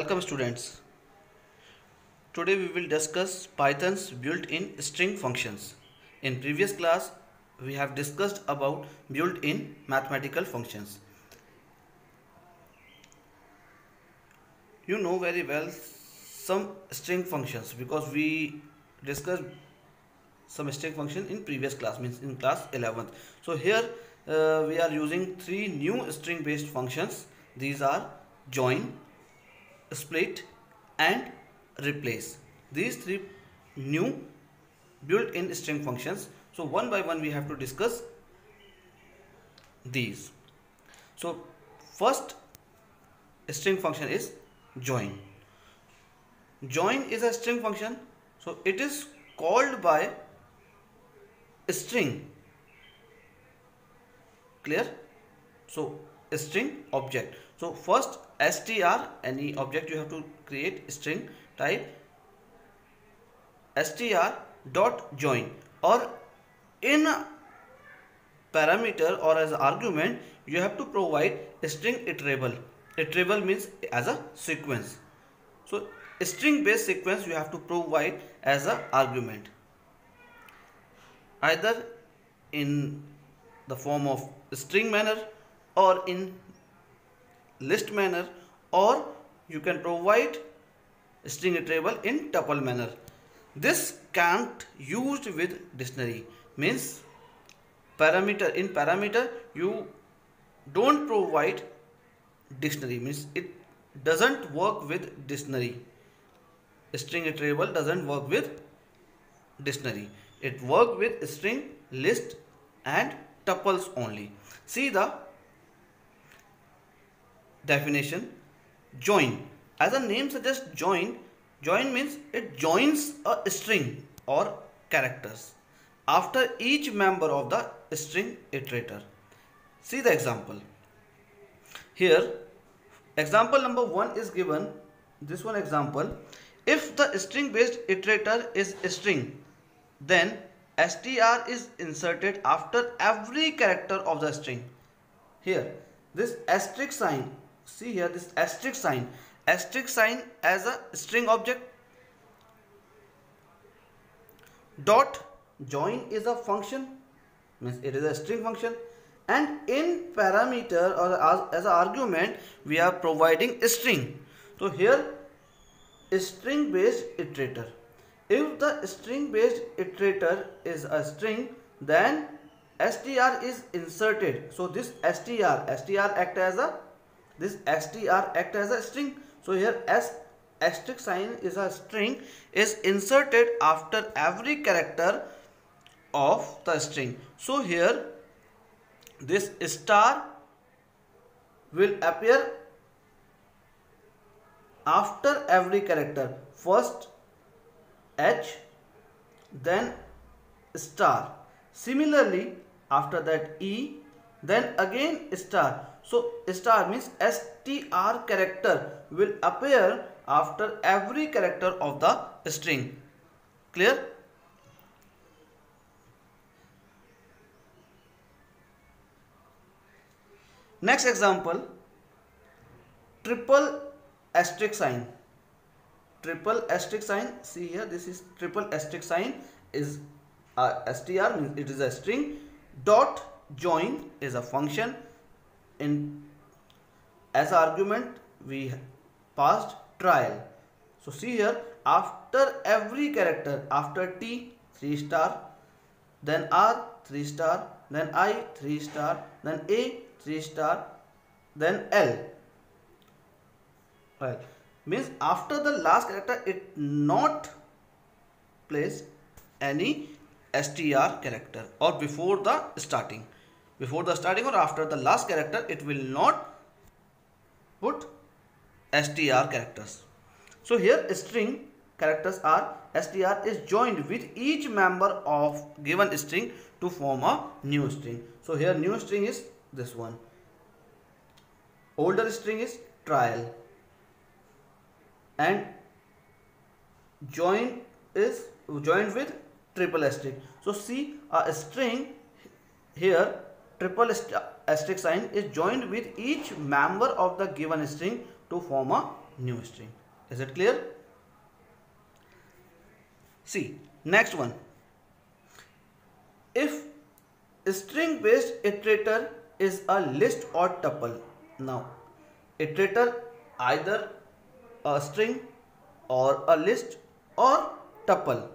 Welcome students. Today we will discuss Python's built-in string functions. In previous class we have discussed about built-in mathematical functions. You know very well some string functions because we discussed some string function in previous class, means in class 11th. So here we are using three new string based functions. These are join, split and replace. These three new built-in string functions. So one by one we have to discuss these. So first string function is join. Join is a string function. So it is called by string. Clear? So string object. So first str, any object you have to create string type str dot join, or in parameter or as argument you have to provide string iterable. Iterable means as a sequence. So string based sequence you have to provide as a argument, either in the form of string manner or in list manner, or you can provide string iterable in tuple manner. This can't used with dictionary, means in parameter you don't provide dictionary, means it doesn't work with dictionary. String iterable doesn't work with dictionary. It works with string, list and tuples only. See the definition. Join, as a name suggests, join means it joins a string or characters after each member of the string iterator. See the example. Here example number 1 is given. This one example: if the string based iterator is string, then str is inserted after every character of the string. Here this asterisk sign, see here this asterisk sign as a string object. Dot join is a function, means it is a string function, and in parameter or as an argument we are providing string. So here string based iterator. If the string based iterator is a string, then str is inserted. So this str act as a string. So here asterisk sign is a string is inserted after every character of the string. So here this star will appear after every character. First H, then star. Similarly after that E, then again star. So star means str character will appear after every character of the string. Clear? Next example, triple asterisk sign. Triple asterisk sign, see here this is triple asterisk sign is str, means it is a string. Dot join is a function. In as argument we passed trial. So see here after every character, after T 3 star, then R 3 star, then I 3 star, then A 3 star, then L. Right, means after the last character it not place any str character, or before the starting or after the last character it will not put str characters. So here string characters are str is joined with each member of given string to form a new string. So here new string is this one, older string is trial, and join is joined with triple asterisk. So see a string here, triple asterisk sign is joined with each member of the given string to form a new string. Is it clear? See, next one. If string based iterator is a list or tuple. Now, iterator either a string or a list or tuple.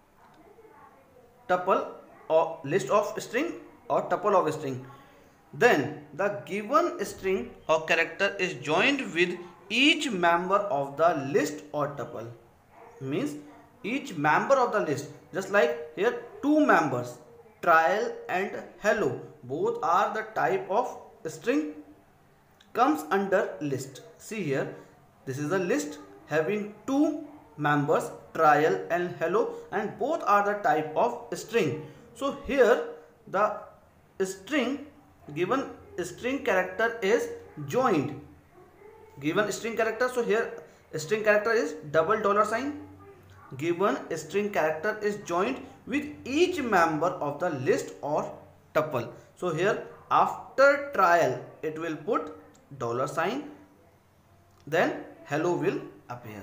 Tuple or list of string or tuple of string. Then the given string or character is joined with each member of the list or tuple. Means each member of the list, just like here two members, trial and hello, both are the type of string, comes under list. See here, this is a list having two members, trial and hello, and both are the type of string. So here the string, given string character is joined. Given string character, so here string character is double dollar sign. Given string character is joined with each member of the list or tuple. So here after trial it will put dollar sign, then hello will appear.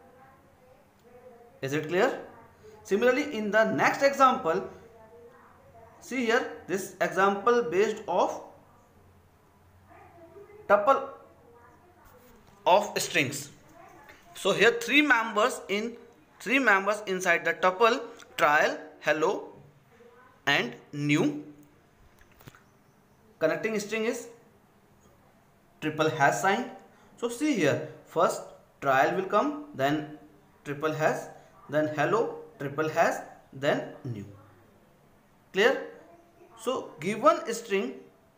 Is it clear? Similarly, in the next example, see here, this example based of tuple of strings. So here three members inside the tuple, trial, hello and new. Connecting string is triple hash sign. So see here, first trial will come, then triple hash, then hello, triple hash, then new. Clear? So given string,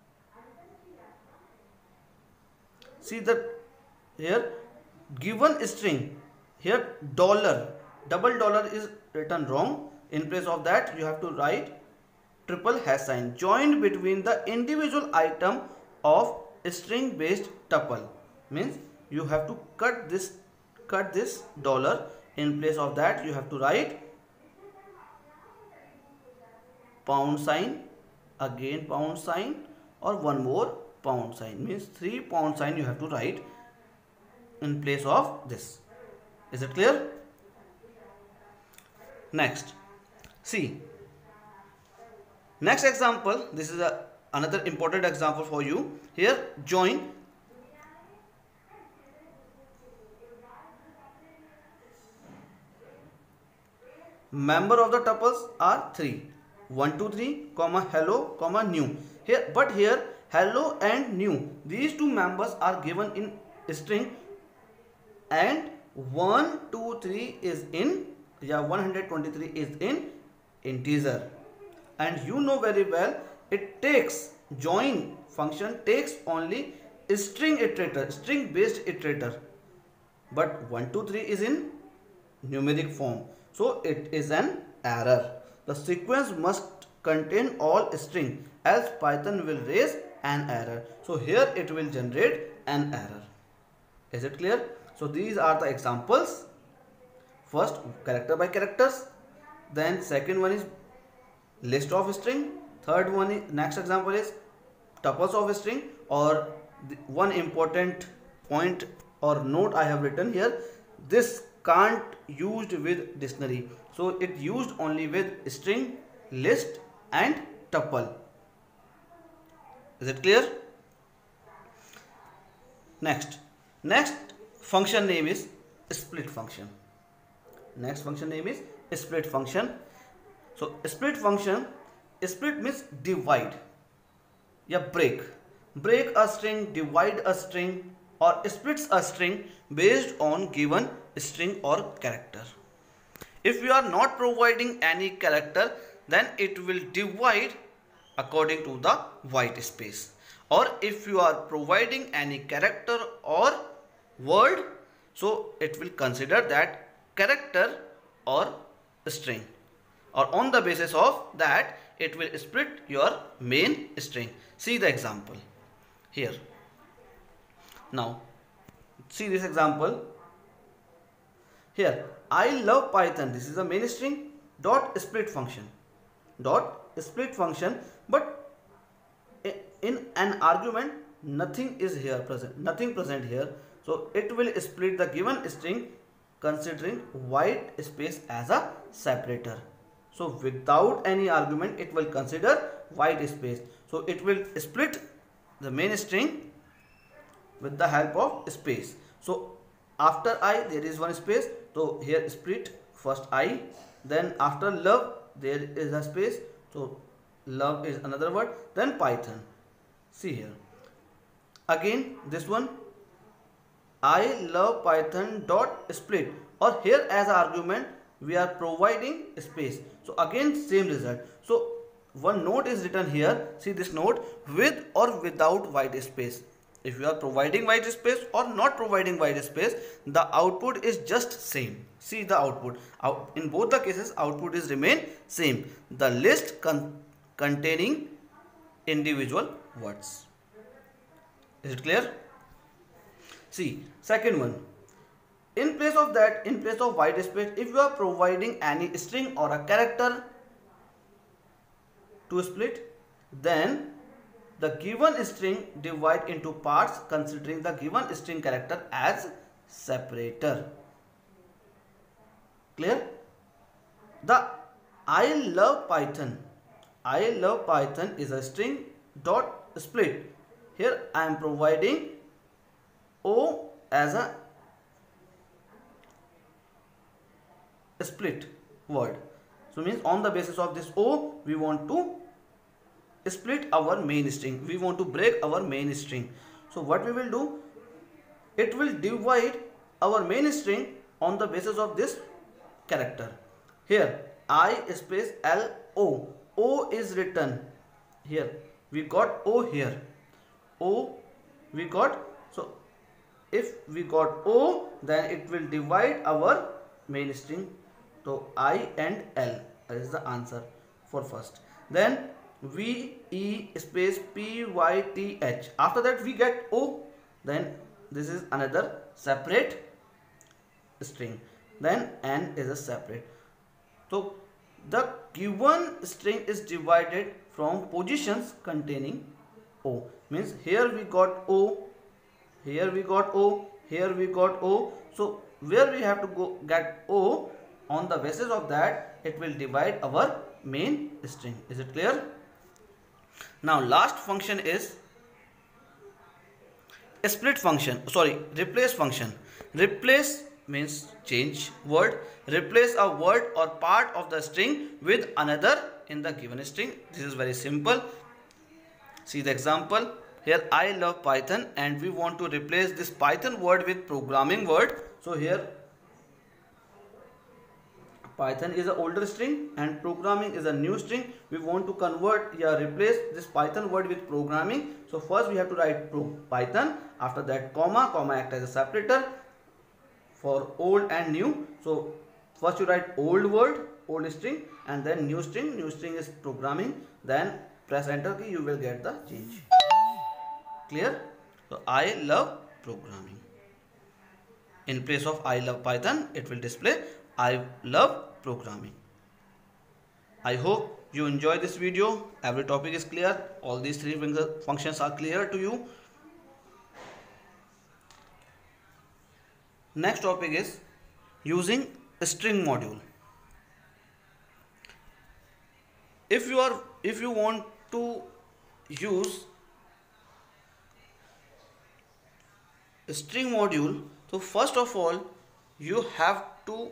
see that here given string, here dollar, double dollar is written wrong. In place of that you have to write triple hash sign joined between the individual item of string based tuple. Means you have to cut this dollar. In place of that you have to write pound sign, again pound sign, or one more pound sign. Means 3 pound sign you have to write in place of this. Is it clear? Next, see, next example, this is another important example for you. Here join member of the tuples are 3, 1 2 3 comma hello comma new. Here, but here hello and new, these two members are given in string, and 1 2 3 is in 123 is in integer. And you know very well, it takes, join function takes only string iterator, string based iterator, but 1 2 3 is in numeric form, so it is an error. The sequence must contain all string, else Python will raise an error. So here it will generate an error. Is it clear? So these are the examples. First character by characters, then second one is list of string, third one is, next example is tuples of string, or one important point or note I have written here, this can't used with dictionary, so it used only with string, list and tuple. Is it clear? Next function name is split function. Next function name is split function. So split function, split means divide, break a string, divide a string, or splits a string based on given string or character. If you are not providing any character, then it will divide according to the white space, or if you are providing any character or word, so it will consider that character or string, or on the basis of that it will split your main string. See the example here. Now see this example here. I love Python, this is the main string, dot split function, but in an argument nothing is here present, nothing present here. So it will split the given string considering white space as a separator. So without any argument it will consider white space. So it will split the main string with the help of space. So after I there is one space, so here split first I, then after love there is a space, so love is another word, then Python. See here again this one, I love Python dot split, or here as argument we are providing space. So again same result. So one note is written here, see this note, with or without white space. If you are providing white space or not providing white space, the output is just same. See the output. In both the cases output is remain same. The list containing individual words. Is it clear? See second one. In place of that, in place of white space, if you are providing any string or a character to split, then the given string divide into parts considering the given string character as separator. Clear? The I love Python is a string dot split. Here I am providing O as a split word. So means on the basis of this O we want to split our main string, we want to break our main string. So what we will do, it will divide our main string on the basis of this character. Here I space L O, O is written here, we got O here, O we got. So if we got O, then it will divide our main string. So I and L is the answer for first. Then V E space P Y T H. After that we get O. Then this is another separate string. Then N is a separate. So the given string is divided from positions containing O. Means here we got O, here we got O, here we got O. So where we have to go get O, on the basis of that it will divide our main string. Is it clear? Now last function is a split function, sorry, replace function. Replace means change word, replace a word or part of the string with another in the given string. This is very simple. See the example here, I love Python and we want to replace this Python word with programming word. So here Python is an older string and programming is a new string. We want to convert, replace this Python word with programming. So first we have to write Python, after that comma act as a separator for old and new. So first you write old word, old string, and then new string is programming. Then press enter key, you will get the change. Clear? So I love programming. In place of I love Python, it will display I love programming. I hope you enjoy this video. Every topic is clear. All these three functions are clear to you. Next topic is using a string module. If you want to use a string module, so first of all you have to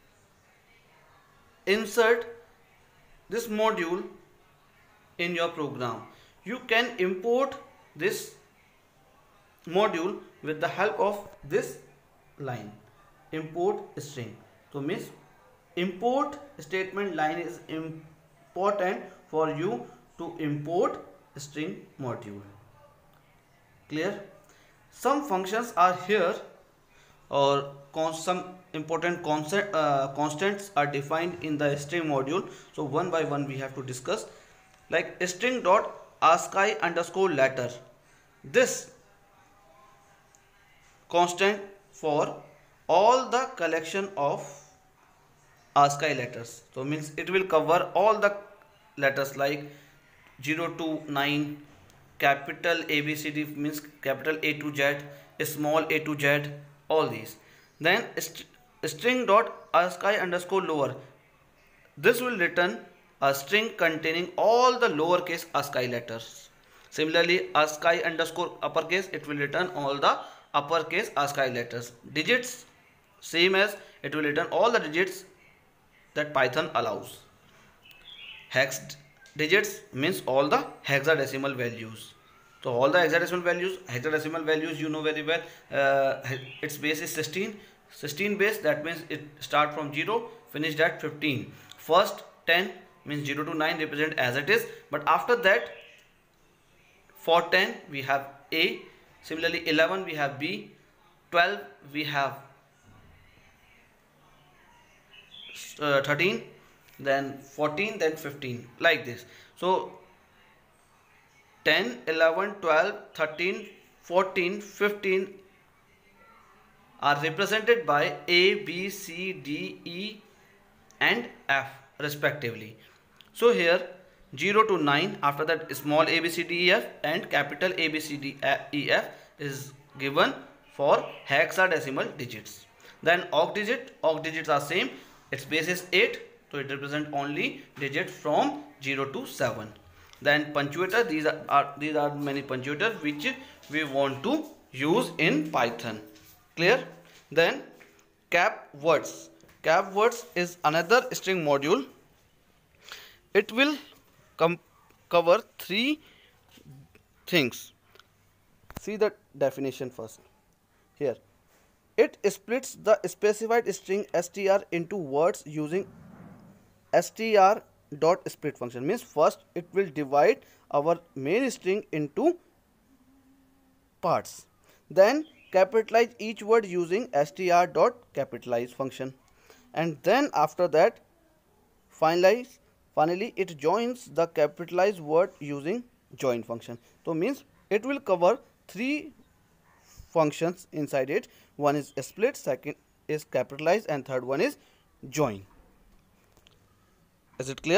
insert this module in your program. You can import this module with the help of this line, import string. So means import statement line is important for you to import string module. Clear? Some functions are here, or some important constants are defined in the string module. So one by one we have to discuss, like string dot ASCII underscore letter. This constant for all the collection of ASCII letters. So means it will cover all the letters like 0 to 9, capital ABCD means capital A to Z, small a to Z, all these. Then string dot ASCII underscore lower. This will return a string containing all the lowercase ASCII letters. Similarly, ASCII underscore uppercase, it will return all the uppercase ASCII letters. Digits, same as it will return all the digits that Python allows. Hex digits means all the hexadecimal values. So all the hexadecimal values you know very well. Its base is 16. 16 base, that means it start from 0, finished at 15. First 10 means 0 to 9 represent as it is, but after that for 10 we have A, similarly 11 we have B, 12 we have 13, then 14, then 15, like this. So 10, 11, 12, 13, 14, 15 are represented by A, B, C, D, E and F respectively. So here 0 to 9, after that small a, b, c, d, e, f and capital A, B, C, D, E, F is given for hexadecimal digits. Then occ digits are same. Its base is 8, so it represents only digits from 0 to 7. Then punctuator, these are many punctuators which we want to use in Python. Clear? Then cap words. Cap words is another string module. It will cover 3 things. See the definition first. Here, it splits the specified string str into words using str.split function. Means first it will divide our main string into parts. Then capitalize each word using str.capitalize function. And then after that finally it joins the capitalized word using join function. So means it will cover 3 functions inside it. One is split, second is capitalize, and third one is join. Is it clear?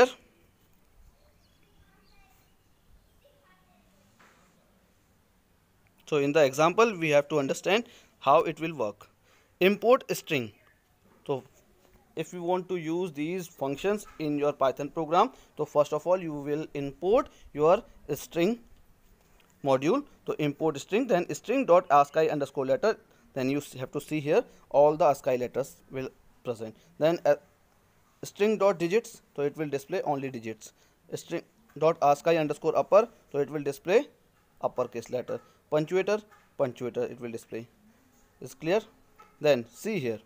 So in the example we have to understand how it will work. Import string. So if you want to use these functions in your Python program, so first of all you will import your string module. So import string, then string dot ASCII underscore letter. Then you have to see here all the ASCII letters will present. Then string dot digits, so it will display only digits. String dot ASCII underscore upper, so it will display uppercase letter. Punctuator, it will display. Is clear? Then see here.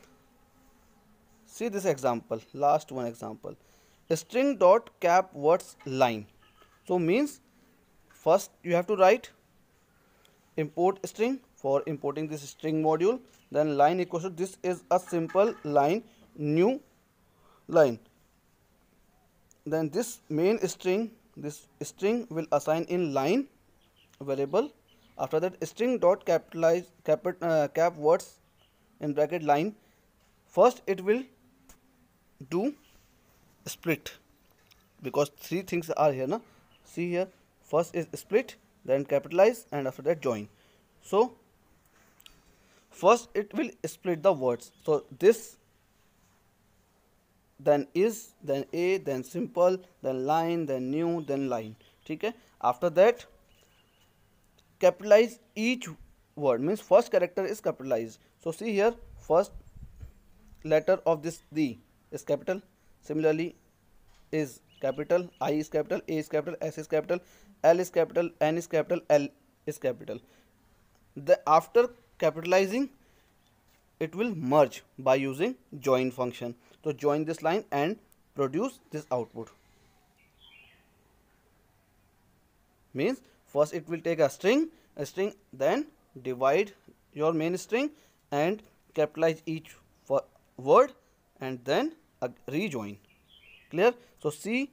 See this example, last one example. String dot cap words line. So means first you have to write import string for importing this string module. Then line equals to, this is a simple line, new line. Then this main string, this string will assign in line variable. After that string dot capitalize cap words in bracket line. First it will do split because 3 things are here na. See here, first is split, then capitalize, and after that join. So first it will split the words. So this, then is, then a, then simple, then line, then new, then line. Okay. After that capitalize each word, means first character is capitalized. So see here, first letter of this D is capital. Similarly is capital, I is capital, A is capital, S is capital, L is capital, N is capital, L is capital. After capitalizing, it will merge by using join function. So join this line and produce this output. Means first it will take a string, then divide your main string and capitalize each word and then rejoin. Clear? So see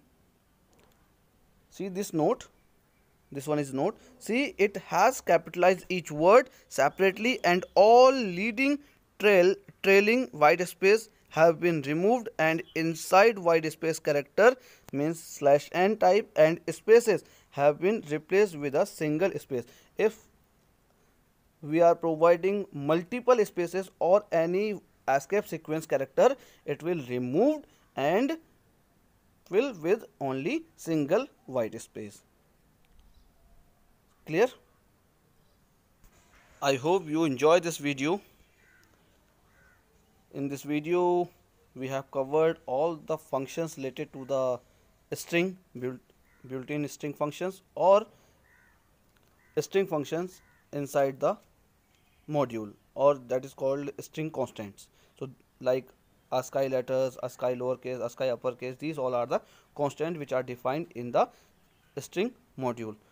this note, this one is note. See, it has capitalized each word separately and all leading trailing white space have been removed, and inside white space character means /n type and spaces have been replaced with a single space. If we are providing multiple spaces or any escape sequence character, it will removed and fill with only single white space. Clear? I hope you enjoy this video. In this video we have covered all the functions related to the string, built-in string functions or string functions inside the module, or that is called string constants. So like ASCII letters, ASCII lowercase, ASCII uppercase, these all are the constants which are defined in the string module.